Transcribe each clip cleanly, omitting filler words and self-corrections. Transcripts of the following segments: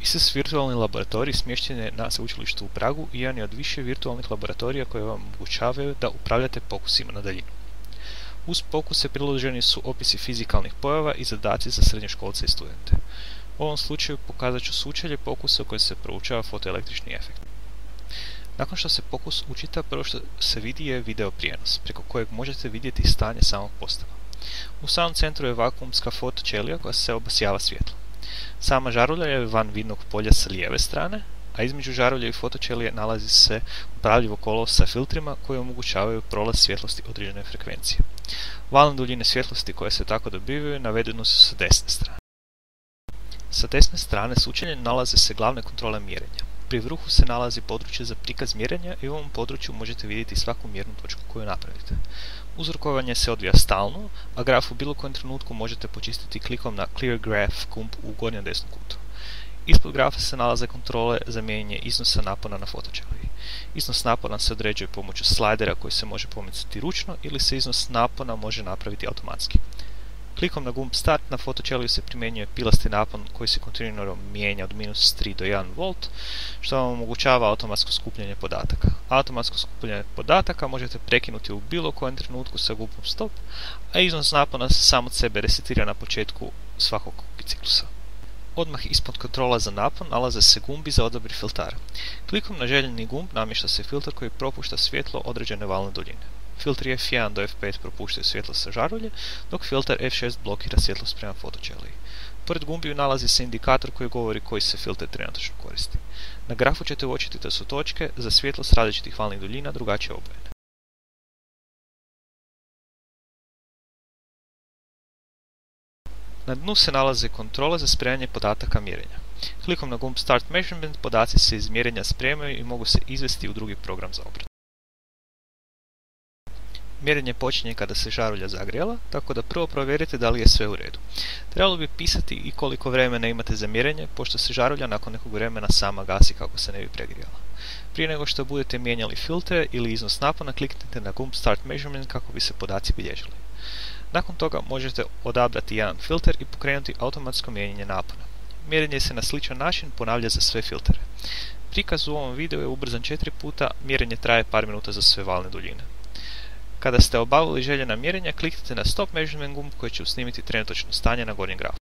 ISS virtualni laboratorij smješten je na sveučilištu u Pragu i jedan je od više virtualnih laboratorija koje vam omogućavaju da upravljate pokusima na daljinu. Uz pokuse priloženi su opisi fizikalnih pojava i zadaci za srednjoškolce i studente. U ovom slučaju pokazat ću sučelje pokusa u kojem se proučava fotoelektrični efekt. Nakon što se pokus učita, prvo što se vidi je video prijenos, preko kojeg možete vidjeti stanje samog postava. U samom centru je vakuumska fotoćelija koja se obasjava svjetlom. Sama žarulja je van vidnog polja sa lijeve strane, a između žarulje i fotoćelije nalazi se upravljivo kolo sa filtrima koji omogućavaju prolaz svjetlosti određene frekvencije. Valne duljine svjetlosti koje se tako dobivaju navedene su sa desne strane. Sa desne strane sučelja nalaze se glavne kontrole mjerenja. Pri vrhu se nalazi područje za prikaz mjerenja i u ovom području možete vidjeti svaku mjernu točku koju napravite. Uzorkovanje se odvija stalno, a graf u bilo kojem trenutku možete počistiti klikom na Clear Graph gumb u gornjem desnom kutu. Ispod grafa se nalaze kontrole za mijenjanje iznosa napona na fotoćeliji. Iznos napona se određuje pomoću slajdera koji se može pomicati ručno ili se iznos napona može napraviti automatski. Klikom na gumb Start na fotoćeliju se primjenjuje pilasti napon koji se kontinuirano mijenja od -3 do 1 V, što vam omogućava automatsko skupljanje podataka. Automatsko skupljanje podataka možete prekinuti u bilo kojem trenutku sa gumbom Stop, a iznos napona se sam od sebe resetira na početku svakog ciklusa. Odmah ispod kontrola za napon nalaze se gumbi za odabir filtara. Klikom na željeni gumb namješta se filtar koji propušta svjetlo određene valne duljine. Filtri F1 do F5 propuštaju svjetlo sa žarulje, dok filtar F6 blokira svjetlost prema fotoćeliji. Pored gumbiju nalazi se indikator koji govori koji se filter trenutačno koristi. Na grafu ćete uočiti da su točke za svjetlost različitih valnih duljina drugačije obojene. Na dnu se nalaze kontrole za spremanje podataka mjerenja. Klikom na gumb Start Measurement podaci se iz mjerenja spremaju i mogu se izvesti u drugi program za obradu. Mjerenje počinje kada se žarulja zagrijala, tako da prvo provjerite da li je sve u redu. Trebalo bi pisati i koliko vremena imate za mjerenje, pošto se žarulja nakon nekog vremena sama gasi kako se ne bi pregrijala. Prije nego što budete mijenjali filtre ili iznos napona, kliknite na gumb Start Measurement kako bi se podaci bilježili. Nakon toga možete odabrati jedan filter i pokrenuti automatsko mijenjanje napona. Mjerenje se na sličan način ponavlja za sve filtere. Prikaz u ovom videu je ubrzan 4 puta, mjerenje traje par minuta za sve valne duljine. Kada ste obavili željena mjerenja, kliknite na Stop Measurement gumb koji će snimiti trenutačno stanje na gornjem grafu.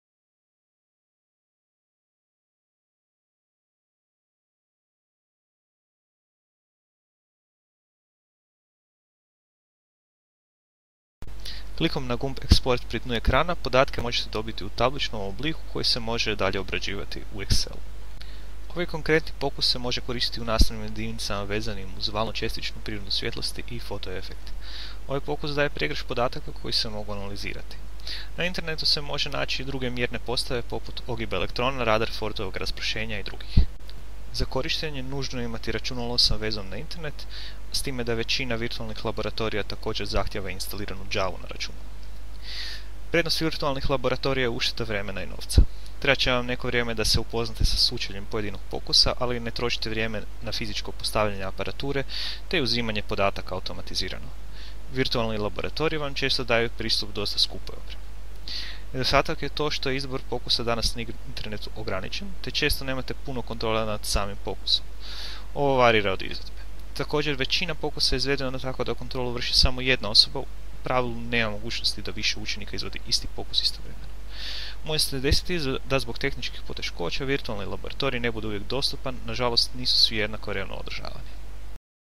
Klikom na gumb Export pri dnu ekrana podatke možete dobiti u tabličnom obliku koji se može dalje obrađivati u Excelu. Ovaj konkretni pokus se može koristiti u nastavnim jedinicama vezanim uz valno-čestičnu prirodnu svjetlosti i fotoefekt. Ovaj pokus daje pregrš podataka koji se mogu analizirati. Na internetu se može naći i druge mjerne postave poput ogiba elektrona, radar fotovog raspršenja i drugih. Za korištenje nužno je imati računalo sa vezom na internet, s time da većina virtualnih laboratorija također zahtjeva instaliranu Javu na računalu. Prednost virtualnih laboratorija je ušteda vremena i novca. Treba će vam neko vrijeme da se upoznate sa sučeljem pojedinog pokusa, ali ne trošite vrijeme na fizičko postavljanje aparature te uzimanje podataka automatizirano. Virtualni laboratoriji vam često daju pristup dosta skupoj opremi. Nedostatak je to što je izbor pokusa danas na internetu ograničen, te često nemate puno kontrola nad samim pokusom. Ovo varira od izvedbe. Također, većina pokusa je izvedena tako da kontrolu vrši samo jedna osoba, u pravilu nema mogućnosti da više učenika izvodi isti pokus istovremeno. Može se desiti da zbog tehničkih poteškoća virtualni laboratorij ne bude uvijek dostupan, nažalost nisu svi jednako revno održavani.